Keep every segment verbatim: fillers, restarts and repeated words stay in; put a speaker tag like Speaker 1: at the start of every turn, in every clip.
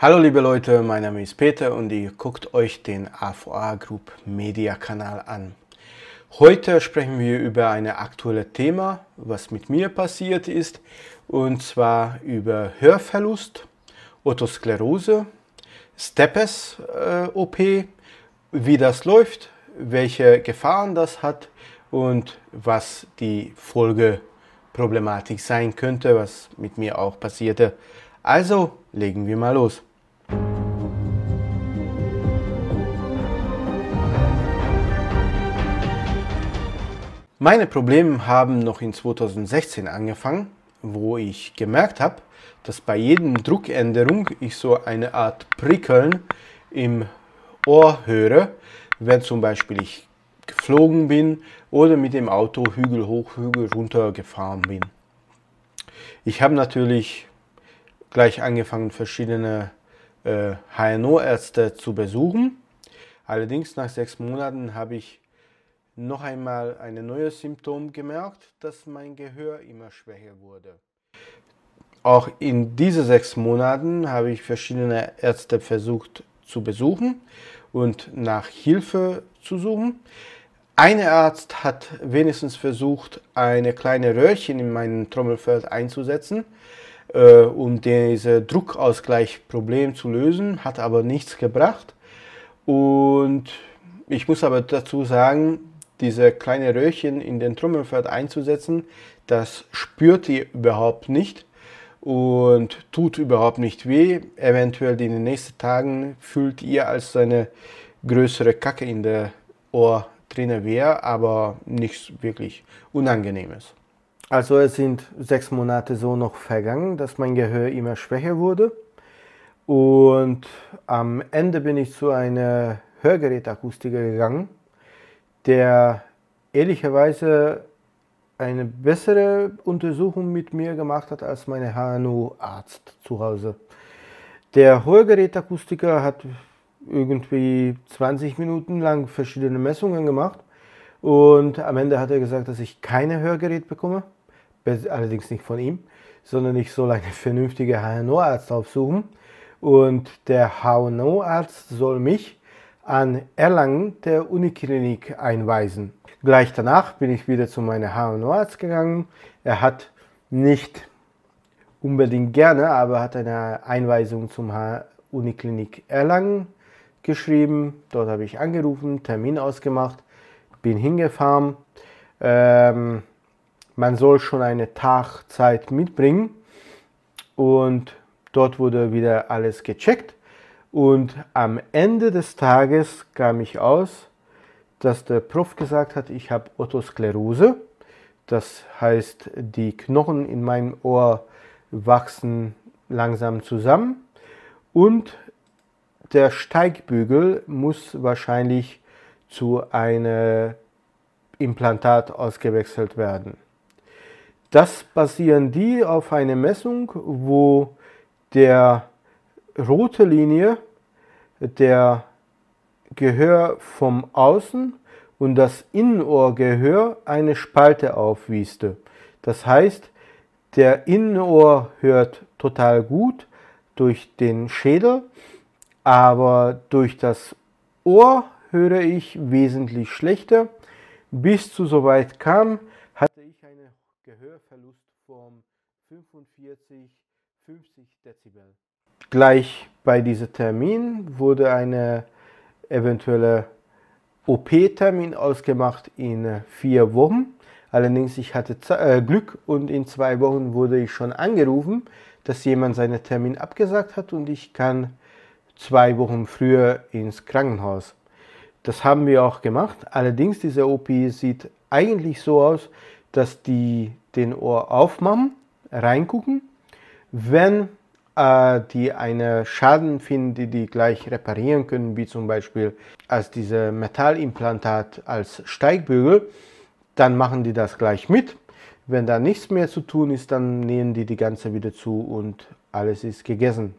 Speaker 1: Hallo liebe Leute, mein Name ist Peter und ihr guckt euch den A V A Group Media Kanal an. Heute sprechen wir über ein aktuelles Thema, was mit mir passiert ist, und zwar über Hörverlust, Otosklerose, Stepes äh, O P, wie das läuft, welche Gefahren das hat und was die Folgeproblematik sein könnte, was mit mir auch passierte. Also legen wir mal los. Meine Probleme haben noch in zweitausendsechzehn angefangen, wo ich gemerkt habe, dass bei jedem Druckänderung ich so eine Art Prickeln im Ohr höre, wenn zum Beispiel ich geflogen bin oder mit dem Auto Hügel hoch, Hügel runter gefahren bin. Ich habe natürlich gleich angefangen, verschiedene äh, H N O-Ärzte zu besuchen. Allerdings nach sechs Monaten habe ich noch einmal ein neues Symptom gemerkt, dass mein Gehör immer schwächer wurde. Auch in diesen sechs Monaten habe ich verschiedene Ärzte versucht zu besuchen und nach Hilfe zu suchen. Ein Arzt hat wenigstens versucht, eine kleine Röhrchen in meinem Trommelfell einzusetzen, äh, um dieses Druckausgleichproblem zu lösen, hat aber nichts gebracht. Und ich muss aber dazu sagen, diese kleine Röhrchen in den Trommelfell einzusetzen, das spürt ihr überhaupt nicht und tut überhaupt nicht weh. Eventuell in den nächsten Tagen fühlt ihr als eine größere Kacke in der Ohr drinne wäre, aber nichts wirklich Unangenehmes. Also es sind sechs Monate so noch vergangen, dass mein Gehör immer schwächer wurde. Und am Ende bin ich zu einer Hörgerätakustiker gegangen, der ehrlicherweise eine bessere Untersuchung mit mir gemacht hat als mein H N O-Arzt zu Hause. Der Hörgerätakustiker hat irgendwie zwanzig Minuten lang verschiedene Messungen gemacht und am Ende hat er gesagt, dass ich keine Hörgerät bekomme, allerdings nicht von ihm, sondern ich soll einen vernünftigen H N O-Arzt aufsuchen und der H N O-Arzt soll mich an Erlangen der Uniklinik einweisen. Gleich danach bin ich wieder zu meinem H N O-Arzt gegangen. Er hat nicht unbedingt gerne, aber hat eine Einweisung zum Uniklinik Erlangen geschrieben. Dort habe ich angerufen, Termin ausgemacht, bin hingefahren. Ähm, man soll schon eine Tag Zeit mitbringen und dort wurde wieder alles gecheckt. Und am Ende des Tages kam ich aus, dass der Prof gesagt hat, ich habe Otosklerose. Das heißt, die Knochen in meinem Ohr wachsen langsam zusammen und der Steigbügel muss wahrscheinlich zu einem Implantat ausgewechselt werden. Das basieren die auf einer Messung, wo der rote Linie der Gehör vom Außen und das Innenohrgehör eine Spalte aufwieste. Das heißt, der Innenohr hört total gut durch den Schädel, aber durch das Ohr höre ich wesentlich schlechter. Bis zu so weit kam, hatte ich einen Gehörverlust von fünfundvierzig, fünfzig Dezibel. Gleich bei diesem Termin wurde ein eventueller O P-Termin ausgemacht in vier Wochen. Allerdings ich hatte äh, Glück und in zwei Wochen wurde ich schon angerufen, dass jemand seinen Termin abgesagt hat und ich kann zwei Wochen früher ins Krankenhaus. Das haben wir auch gemacht. Allerdings diese O P sieht eigentlich so aus, dass die den Ohr aufmachen, reingucken. Wenn die einen Schaden finden, die die gleich reparieren können, wie zum Beispiel als diese Metallimplantat als Steigbügel, dann machen die das gleich mit. Wenn da nichts mehr zu tun ist, dann nähen die die ganze wieder zu und alles ist gegessen.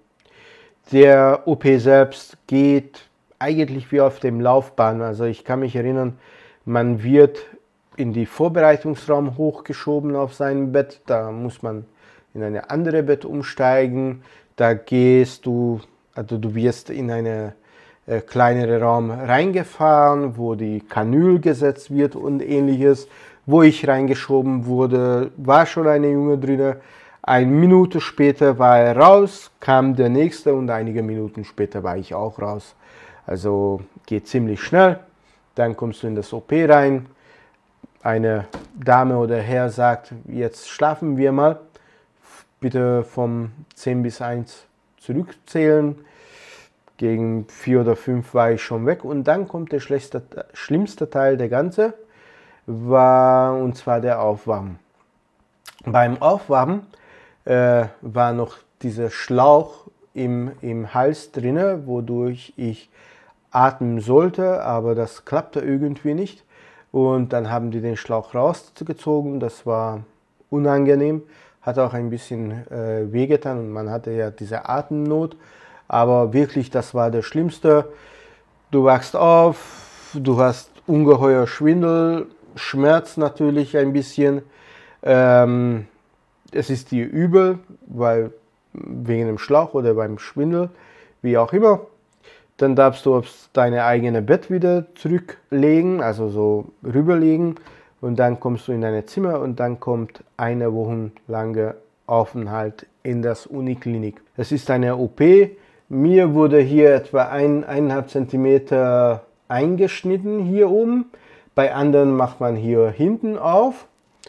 Speaker 1: Der O P selbst geht eigentlich wie auf dem Laufbahn. Also ich kann mich erinnern, man wird in die Vorbereitungsraum hochgeschoben auf sein Bett, da muss man in eine andere Bett umsteigen. Da gehst du Also du wirst in eine äh, kleinere Raum reingefahren, wo die Kanül gesetzt wird und ähnliches. Wo ich reingeschoben wurde, war schon eine Junge drin. Eine Minute später war er raus, kam der nächste und einige Minuten später war ich auch raus. Also geht ziemlich schnell. Dann kommst du in das O P rein. Eine Dame oder Herr sagt, jetzt schlafen wir mal. Bitte vom zehn bis eins zurückzählen. Gegen vier oder fünf war ich schon weg. Und dann kommt der schlechteste, schlimmste Teil der Ganze. War, und zwar der Aufwärmen. Beim Aufwärmen äh, war noch dieser Schlauch im, im Hals drinne, wodurch ich atmen sollte, aber das klappte irgendwie nicht. Und dann haben die den Schlauch rausgezogen, das war unangenehm, hat auch ein bisschen äh, wehgetan und man hatte ja diese Atemnot. Aber wirklich, das war der Schlimmste. Du wachst auf, du hast ungeheuer Schwindel, Schmerz natürlich ein bisschen. Ähm, es ist dir übel, weil wegen dem Schlauch oder beim Schwindel, wie auch immer. Dann darfst du aufs deine eigene Bett wieder zurücklegen, also so rüberlegen. Und dann kommst du in dein Zimmer und dann kommt eine Woche lange Aufenthalt in das Uniklinik. Es ist eine O P. Mir wurde hier etwa ein, eineinhalb Zentimeter eingeschnitten hier oben. Bei anderen macht man hier hinten auf,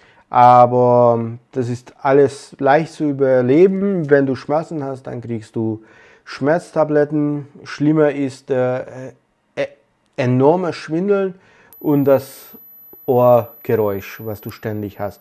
Speaker 1: aber das ist alles leicht zu überleben. Wenn du Schmerzen hast, dann kriegst du Schmerztabletten. Schlimmer ist äh, äh, enorme Schwindeln und das Ohrgeräusch, was du ständig hast.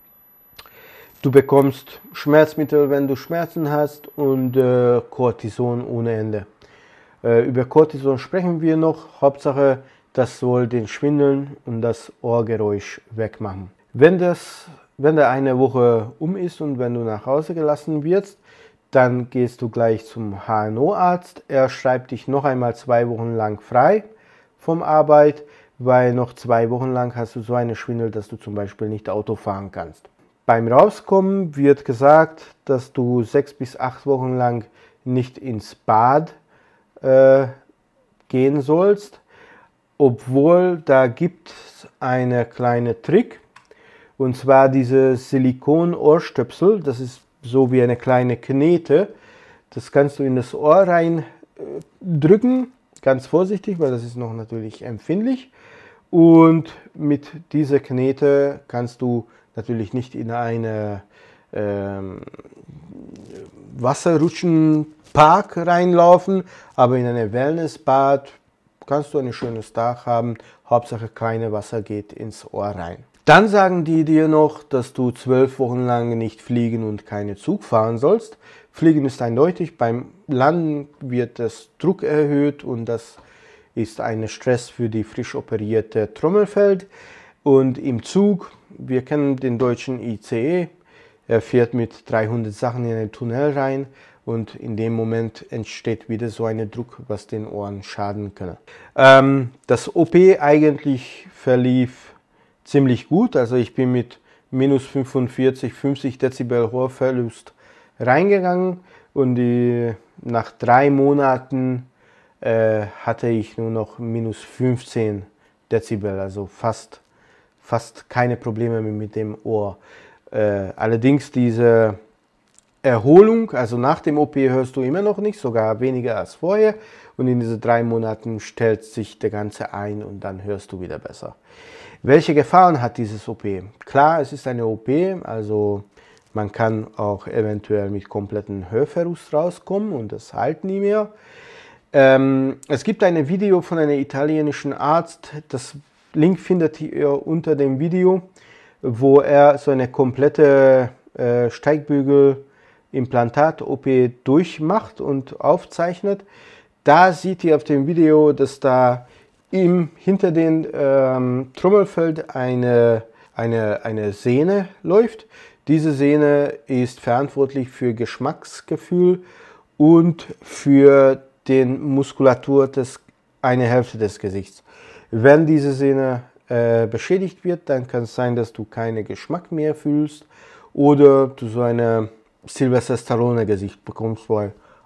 Speaker 1: Du bekommst Schmerzmittel, wenn du Schmerzen hast und äh, Cortison ohne Ende. Äh, über Cortison sprechen wir noch. Hauptsache, das soll den Schwindeln und das Ohrgeräusch wegmachen. Wenn, das, wenn da eine Woche um ist und wenn du nach Hause gelassen wirst, dann gehst du gleich zum H N O-Arzt. Er schreibt dich noch einmal zwei Wochen lang frei vom Arbeit, weil noch zwei Wochen lang hast du so eine Schwindel, dass du zum Beispiel nicht Auto fahren kannst. Beim Rauskommen wird gesagt, dass du sechs bis acht Wochen lang nicht ins Bad äh, gehen sollst. Obwohl, da gibt es einen kleinen Trick, und zwar diese Silikon-Ohrstöpsel, das ist so wie eine kleine Knete, das kannst du in das Ohr rein äh, drücken, ganz vorsichtig, weil das ist noch natürlich empfindlich, und mit dieser Knete kannst du natürlich nicht in eine ähm, Wasserrutschenpark reinlaufen, aber in eine Wellnessbad kannst du ein schönes Dach haben, Hauptsache keine Wasser geht ins Ohr rein. Dann sagen die dir noch, dass du zwölf Wochen lang nicht fliegen und keinen Zug fahren sollst. Fliegen ist eindeutig, beim Landen wird das Druck erhöht und das ist ein Stress für die frisch operierte Trommelfell. Und im Zug, wir kennen den deutschen I C E, er fährt mit dreihundert Sachen in einen Tunnel rein. Und in dem Moment entsteht wieder so ein Druck, was den Ohren schaden kann. Ähm, das O P eigentlich verlief ziemlich gut. Also ich bin mit minus fünfundvierzig, fünfzig Dezibel Hörverlust reingegangen. Und die, nach drei Monaten äh, hatte ich nur noch minus fünfzehn Dezibel. Also fast, fast keine Probleme mehr mit dem Ohr. Äh, allerdings diese Erholung, also nach dem O P hörst du immer noch nicht, sogar weniger als vorher. Und in diesen drei Monaten stellt sich der Ganze ein und dann hörst du wieder besser. Welche Gefahren hat dieses O P? Klar, es ist eine O P, also man kann auch eventuell mit kompletten Hörverlust rauskommen und das heilt nie mehr. Ähm, es gibt ein Video von einem italienischen Arzt, das Link findet ihr unter dem Video, wo er so eine komplette äh, Steigbügel Implantat-O P durchmacht und aufzeichnet. Da seht ihr auf dem Video, dass da im, hinter dem ähm, Trommelfell eine, eine, eine Sehne läuft. Diese Sehne ist verantwortlich für Geschmacksgefühl und für die Muskulatur des eine Hälfte des Gesichts. Wenn diese Sehne äh, beschädigt wird, dann kann es sein, dass du keinen Geschmack mehr fühlst oder du so eine Sylvester Stallone Gesicht bekommst, weil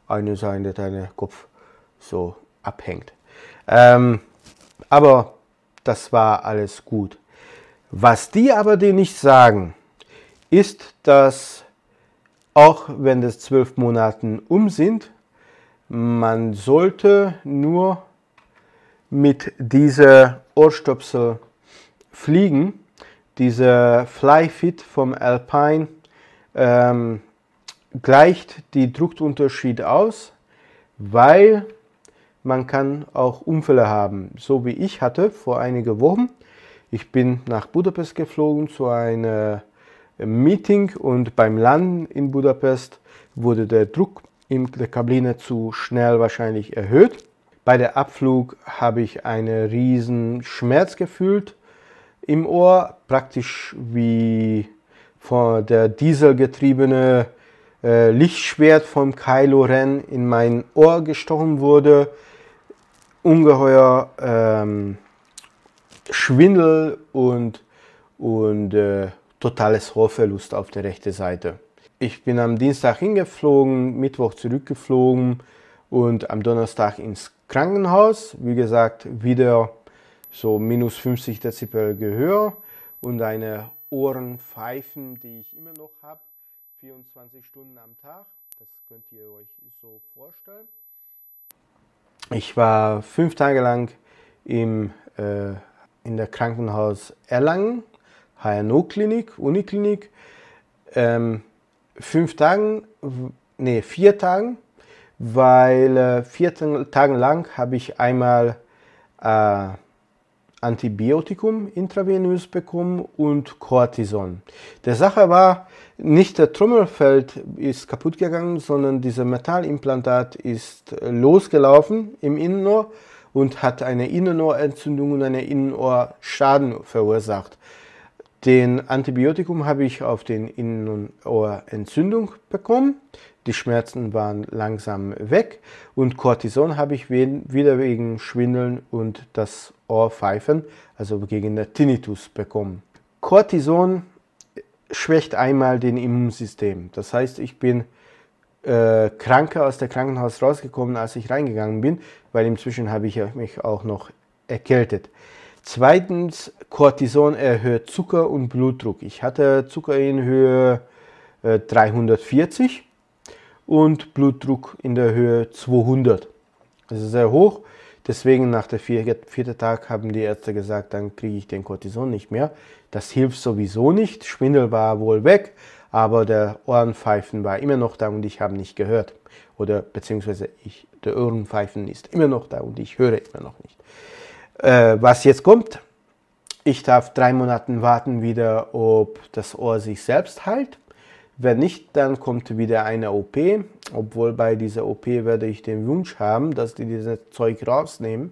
Speaker 1: eine Seite deiner Kopf so abhängt. Ähm, aber das war alles gut. Was die aber dir nicht sagen, ist, dass auch wenn das zwölf Monate um sind, man sollte nur mit dieser Ohrstöpsel fliegen. Dieser Flyfit vom Alpine ähm, gleicht die Druckunterschied aus, weil man kann auch Unfälle haben, so wie ich hatte vor einigen Wochen. Ich bin nach Budapest geflogen zu einem Meeting und beim Landen in Budapest wurde der Druck in der Kabine zu schnell wahrscheinlich erhöht. Bei der Abflug habe ich einen riesen Schmerz gefühlt im Ohr, praktisch wie von der dieselgetriebene äh, Lichtschwert vom Kylo Ren in mein Ohr gestochen wurde. Ungeheuer ähm, Schwindel und, und äh, totales Hörverlust auf der rechten Seite. Ich bin am Dienstag hingeflogen, Mittwoch zurückgeflogen und am Donnerstag ins Krankenhaus. Wie gesagt, wieder so minus fünfzig Dezibel Gehör und eine Ohrenpfeifen, die ich immer noch habe, vierundzwanzig Stunden am Tag. Das könnt ihr euch so vorstellen. Ich war fünf Tage lang im, äh, in der Krankenhaus Erlangen, H N O-Klinik, Uniklinik. Ähm, fünf Tagen, nee, vier Tagen, weil äh, vier Tage lang habe ich einmal äh, Antibiotikum intravenös bekommen und Cortison. Der Sache war, nicht der Trommelfell ist kaputt gegangen, sondern dieser Metallimplantat ist losgelaufen im Innenohr und hat eine Innenohrentzündung und eine Innenohrschaden verursacht. Den Antibiotikum habe ich auf den Innenohrentzündung bekommen. Die Schmerzen waren langsam weg und Cortison habe ich wieder wegen Schwindeln und das Ohrpfeifen, also gegen den Tinnitus bekommen. Cortison schwächt einmal den Immunsystem. Das heißt, ich bin äh, kranker aus dem Krankenhaus rausgekommen, als ich reingegangen bin, weil inzwischen habe ich mich auch noch erkältet. Zweitens, Cortison erhöht Zucker und Blutdruck. Ich hatte Zucker in Höhe äh, dreihundertvierzig und Blutdruck in der Höhe zweihundert. Das ist sehr hoch. Deswegen nach dem vierten Tag haben die Ärzte gesagt, dann kriege ich den Cortison nicht mehr. Das hilft sowieso nicht. Schwindel war wohl weg, aber der Ohrenpfeifen war immer noch da und ich habe nicht gehört. Oder beziehungsweise ich, der Ohrenpfeifen ist immer noch da und ich höre immer noch nicht. Äh, was jetzt kommt, ich darf drei Monate warten wieder, ob das Ohr sich selbst heilt. Wenn nicht, dann kommt wieder eine O P, obwohl bei dieser O P werde ich den Wunsch haben, dass die dieses Zeug rausnehmen,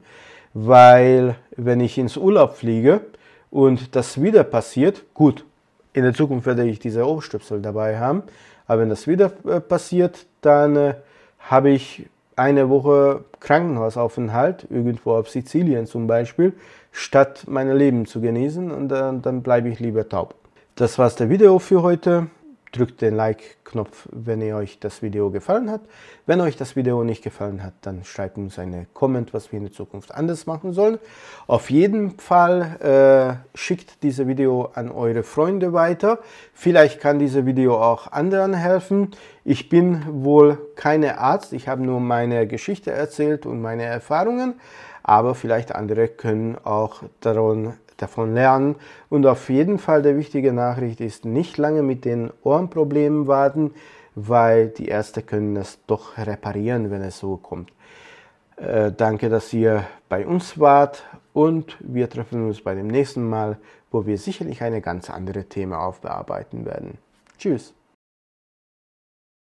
Speaker 1: weil wenn ich ins Urlaub fliege und das wieder passiert, gut, in der Zukunft werde ich diese Ohrstöpsel dabei haben, aber wenn das wieder äh, passiert, dann äh, habe ich eine Woche Krankenhausaufenthalt, irgendwo auf Sizilien zum Beispiel, statt mein Leben zu genießen und äh, dann bleibe ich lieber taub. Das war's der Video für heute. Drückt den Like-Knopf, wenn ihr euch das Video gefallen hat. Wenn euch das Video nicht gefallen hat, dann schreibt uns einen Comment, was wir in der Zukunft anders machen sollen. Auf jeden Fall äh, schickt dieses Video an eure Freunde weiter. Vielleicht kann dieses Video auch anderen helfen. Ich bin wohl kein Arzt, ich habe nur meine Geschichte erzählt und meine Erfahrungen, aber vielleicht andere können auch daran davon lernen. Und auf jeden Fall die wichtige Nachricht ist, nicht lange mit den Ohrenproblemen warten, weil die Ärzte können das doch reparieren, wenn es so kommt. Äh, danke, dass ihr bei uns wart und wir treffen uns bei dem nächsten Mal, wo wir sicherlich eine ganz andere Thema aufbearbeiten werden. Tschüss!